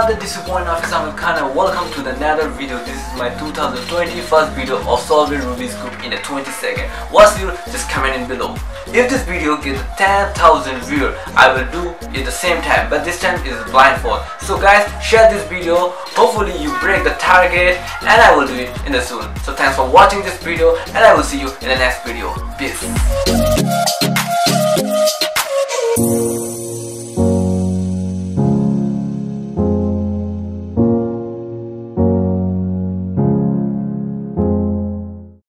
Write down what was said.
another disappointing Nafis. Welcome to another video. This is my 2020 first video of solving Rubik's Cube in a 20 seconds. What's new? Just comment in below. If this video gets 10,000 viewers, I will do it the same time, but this time is blindfold. So guys, share this video. Hopefully you break the target and I will do it in the soon. So thanks for watching this video and I will see you in the next video. Peace.